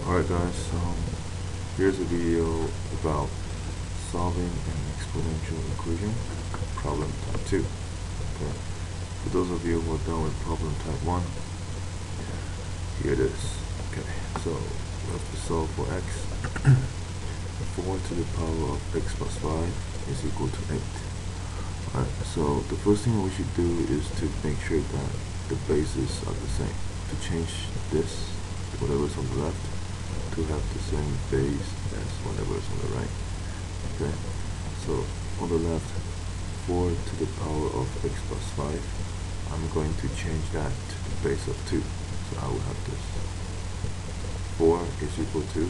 Alright guys, here's a video about solving an exponential equation, problem type 2. Okay. For those of you who are done with problem type 1, here it is. Okay, so we have to solve for x. 4 to the power of x plus 5 is equal to 8. Alright, so the first thing we should do is to make sure that the bases are the same. To change this, whatever's on the left, to have the same base as whatever's on the right. Okay, so on the left, 4 to the power of x plus 5, I'm going to change that to the base of 2. So I will have this. 4 is equal to,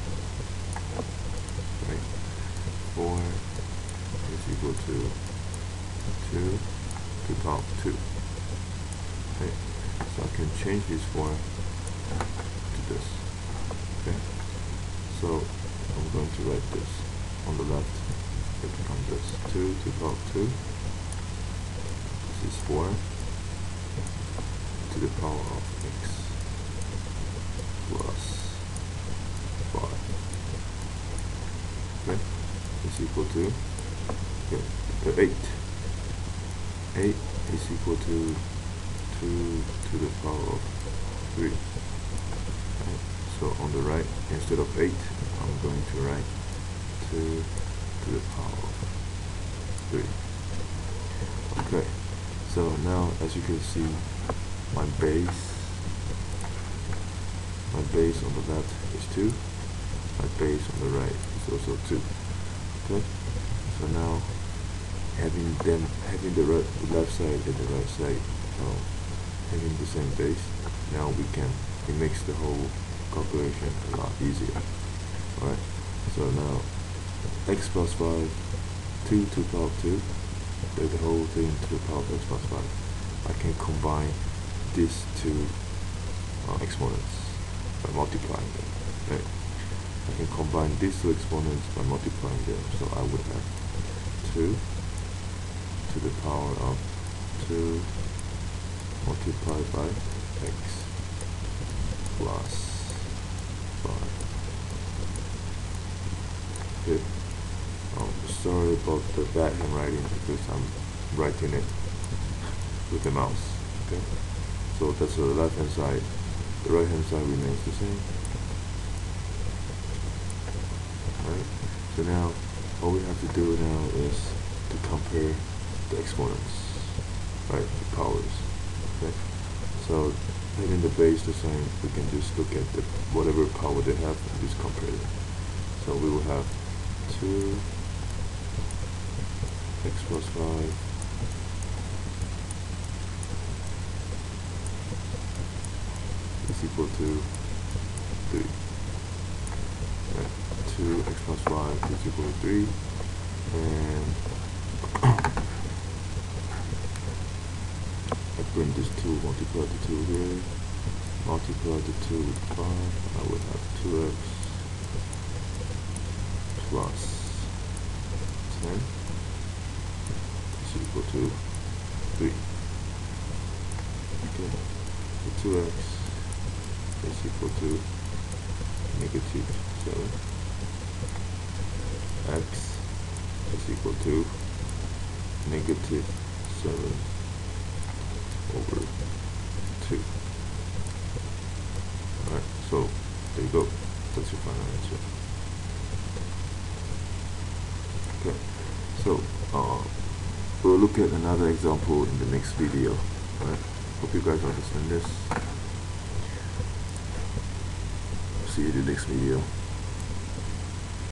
right? 4 is equal to 2 to the power of 2. Okay, so I can change this 4 to this. Okay, so I'm going to write this on the left. It becomes this 2 to the power of 2. This is 4 to the power of x plus 5. Okay, is equal to 8. 8 is equal to 2 to the power of 3. Right? So on the right, instead of 8, I'm going to write 2 to the power of 3. Okay, so now as you can see, my base on the left is 2, my base on the right is also 2. Okay, so now having the left side and the right side having the same base, now it makes the whole calculation a lot easier. Alright, so now x plus 5, 2 to the power of 2, the whole thing to the power of x plus 5. I can combine these two exponents by multiplying them. Right? I can combine these two exponents by multiplying them, so I would have 2 to the power of 2 multiplied by x plus 5. Okay. Sorry about the bad handwriting because I'm writing it with the mouse. Okay, so that's the left hand side. The right hand side remains the same. Alright, so now all we have to do now is to compare the exponents, right, the powers. Okay, so having the base the same, we can just look at whatever power they have and just compare them. So we will have 2 x plus 5 is equal to 3. Right. 2x plus 5 is equal to 3, and I bring this 2, multiply the 2 here, multiply the 2 with 5, I would have 2x plus 10 is equal to 3. Okay, so 2x is equal to negative 7. X is equal to negative 7 over 2. Alright, so there you go. That's your final answer. Okay, so we'll look at another example in the next video. Alright, hope you guys understand this. See you in the next video.